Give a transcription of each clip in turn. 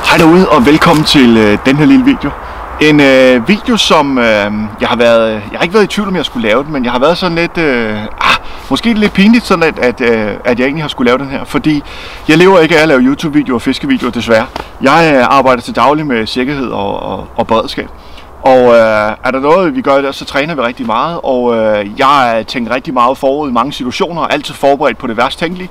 Hej derude og velkommen til den her lille video. En video, som jeg har ikke været i tvivl om jeg skulle lave den, men jeg har været sådan lidt, måske lidt pinligt sådan, at jeg egentlig har skulle lave den her, fordi jeg lever ikke af at lave YouTube-videoer og fiskevideoer desværre. Jeg arbejder til daglig med sikkerhed og beredskab. Og er der noget, vi gør der, så træner vi rigtig meget, og jeg tænker rigtig meget forud i mange situationer, og altid forberedt på det værst tænkelige.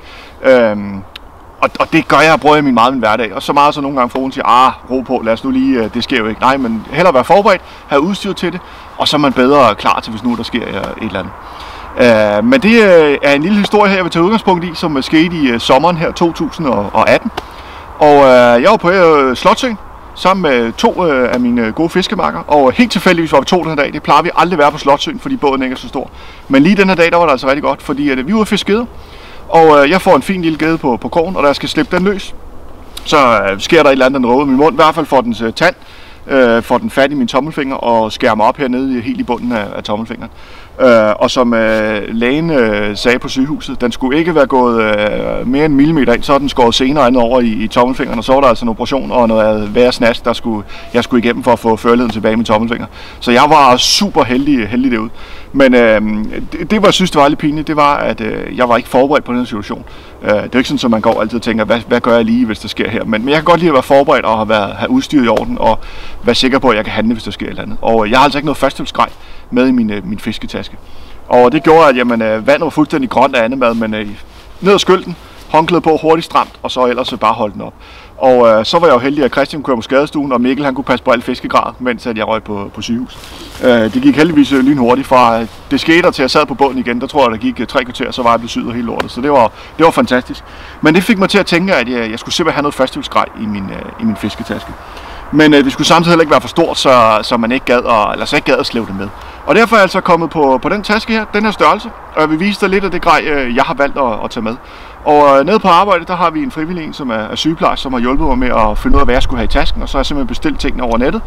Og det gør jeg og bruger jeg meget i min hverdag. Og så meget så nogle gange for hun siger, ro på, lad os nu lige, det sker jo ikke. Nej, men hellere være forberedt, have udstyr til det, og så er man bedre klar til, hvis nu der sker et eller andet. Men det er en lille historie her, jeg vil tage udgangspunkt i, som skete i sommeren her 2018. Og jeg var på Slotssøen sammen med to af mine gode fiskemarker, og helt tilfældigvis var vi to den her dag. Det plejer vi aldrig at være på Slotssøen, fordi båden ikke er så stor. Men lige den her dag, der var det altså rigtig godt, fordi vi var fiskede. Og jeg får en fin lille gede på krogen, og da jeg skal slippe den løs, så sker der et eller andet, den råber min mund. I hvert fald får dens tand, får den fat i min tommelfinger og skærer mig op hernede helt i bunden af tommelfingeren. Og som lægen sagde på sygehuset, den skulle ikke være gået mere end en millimeter ind, så er den skåret senere andet over i tommelfingeren, og så var der altså en operation og noget værre snask, jeg skulle igennem for at få førligheden tilbage i min tommelfinger. Så jeg var super heldig derude. Men det, jeg synes, det var lidt pinligt, det var, at jeg var ikke forberedt på den situation. Det er ikke sådan, at man går altid og tænker, hvad gør jeg lige, hvis der sker her? Men jeg kan godt lide at være forberedt og have udstyret i orden, og være sikker på, at jeg kan handle, hvis der sker et eller andet. Og jeg har altså ikke noget førstehjælpsgrej med i min fisketaske. Og det gjorde, at vandet var fuldstændig grønt af andemad, men ned ad skylden, håndklæde på, hurtigt stramt, og så ellers bare holde den op. Og så var jeg jo heldig, at Christian kunne køre på skadestuen, og Mikkel han kunne passe på alt fiskegrad, mens jeg røg på sygehus. Det gik heldigvis lynhurtigt fra det skete, til jeg sad på båden igen. Der tror jeg, der gik 3 kvarter, så var jeg blevet syet hele lortet. Så det var fantastisk. Men det fik mig til at tænke, at jeg skulle simpelthen have noget førstehjælpsgrej i min fisketaske. Men det skulle samtidig heller ikke være for stort, så man ikke gad at slæve det med. Og derfor er jeg altså kommet på den taske her, den her størrelse, og jeg vil vise dig lidt af det grej, jeg har valgt at tage med. Og nede på arbejde, der har vi en frivillig, som er sygeplejerske, som har hjulpet mig med at finde ud af, hvad jeg skulle have i tasken, og så har jeg simpelthen bestilt tingene over nettet,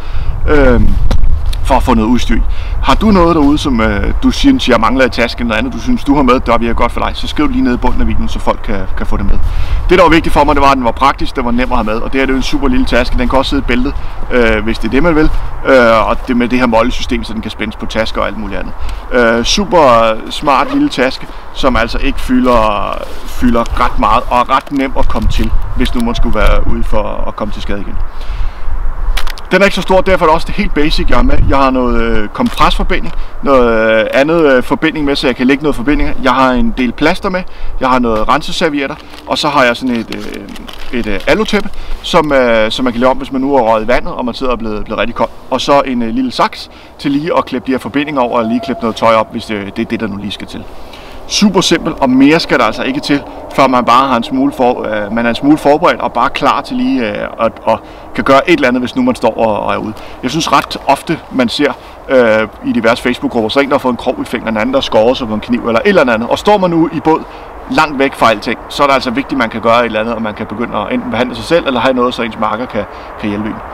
for at få noget udstyr. Har du noget derude, som du synes, jeg mangler i tasken, eller andet, du synes, du har med, der bliver godt for dig, så skriv lige nede i bunden af videoen, så folk kan få det med. Det, der var vigtigt for mig, det var, at den var praktisk, den var nem at have med, og det er jo en super lille taske. Den kan også sidde i bæltet, hvis det er det, man vil, og det med det her moldesystem, så den kan spændes på tasker og alt muligt andet. Super smart lille taske, som altså ikke fylder ret meget, og er ret nem at komme til, hvis nu man skulle være ude for at komme til skade igen. Den er ikke så stor, derfor er det også det helt basic, jeg har med. Jeg har noget kompresforbinding, noget andet forbinding med, så jeg kan lægge noget forbinding. Jeg har en del plaster med, jeg har noget renseservietter, og så har jeg sådan et alutæppe, som man kan lave om, hvis man nu er røget i vandet, og man sidder og blevet rigtig kold. Og så en lille saks til lige at klippe de her forbindinger over, og lige klippe noget tøj op, hvis det er det, der nu lige skal til. Super simpelt, og mere skal der altså ikke til, før man bare har en smule forberedt og bare klar til lige at kan gøre et eller andet, hvis nu man står og er ude. Jeg synes ret ofte, man ser i diverse Facebook-grupper, så en, der har fået en krog i fingeren, en anden, der skåret sig på en kniv eller et eller andet. Og står man nu i båd langt væk fra alting, så er det altså vigtigt, at man kan gøre et eller andet, og man kan begynde at enten behandle sig selv, eller have noget, så ens marker kan hjælpe en.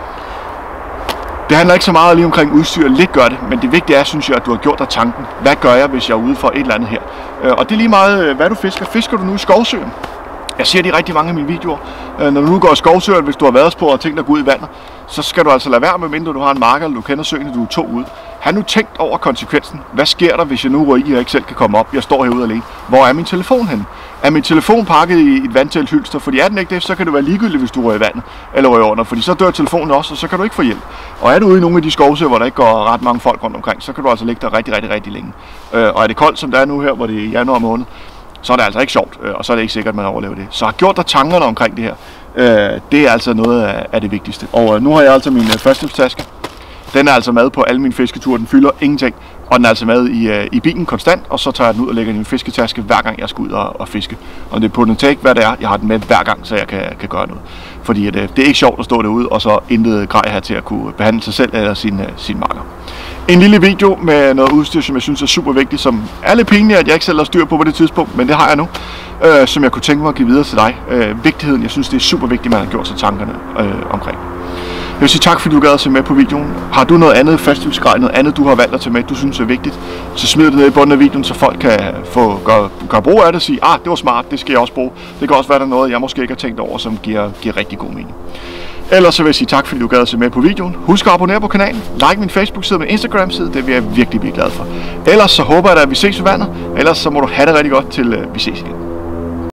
Det handler ikke så meget lige omkring udstyr, lidt gør det, men det vigtige er, synes jeg, at du har gjort dig tanken. Hvad gør jeg, hvis jeg er ude for et eller andet her? Og det er lige meget, hvad du fisker. Fisker du nu i skovsøen? Jeg ser det i rigtig mange af mine videoer. Når du nu går i skovsøen, hvis du har været på og tænkt dig at gå ud i vandet, så skal du altså lade være, medmindre du har en marker, eller du kender søen, og du er to ude. Har nu tænkt over konsekvensen. Hvad sker der, hvis jeg nu ryger i, og ikke selv kan komme op? Jeg står herude alene. Hvor er min telefon henne? Er min telefon pakket i et vandtælt hylster? Fordi er den ikke det, så kan det være ligegyldigt, hvis du rører i vandet eller rører under. Fordi så dør telefonen også, og så kan du ikke få hjælp. Og er du ude i nogle af de skovsøer, hvor der ikke går ret mange folk rundt omkring, så kan du altså ligge der rigtig længe. Og er det koldt, som det er nu her, hvor det er januar måned, så er det altså ikke sjovt, og så er det ikke sikkert, at man overlever det. Så har gjort dig tankerne omkring det her. Det er altså noget af det vigtigste. Og nu har jeg altså min førstehjælpstaske. Den er altså med på alle mine fisketure, den fylder ingenting. Og den er altså med i bilen konstant, og så tager jeg den ud og lægger den i min fisketaske, hver gang jeg skal ud og fiske. Og det er på den take, hvad det er, jeg har den med hver gang, så jeg kan gøre noget. Fordi det er ikke sjovt at stå derude, og så intet grej her til at kunne behandle sig selv eller sin marker. En lille video med noget udstyr, som jeg synes er super vigtigt, som er lidt pinligt, at jeg ikke selv har styr på det tidspunkt, men det har jeg nu, som jeg kunne tænke mig at give videre til dig. Vigtigheden, jeg synes det er super vigtigt, man har gjort sig tankerne omkring. Jeg vil sige tak, fordi du gad at se med på videoen. Har du noget andet førstehjælpsgrej, noget andet du har valgt at tage med, du synes er vigtigt, så smid det ned i bunden af videoen, så folk kan gøre brug af det og sige, det var smart, det skal jeg også bruge. Det kan også være, der er noget, jeg måske ikke har tænkt over, som giver rigtig god mening. Ellers så vil jeg sige tak, fordi du gad at se med på videoen. Husk at abonnere på kanalen, like min Facebook-side og min Instagram-side, det vil jeg virkelig blive glad for. Ellers så håber jeg da, at vi ses i vandet. Ellers så må du have det rigtig godt til vi ses igen.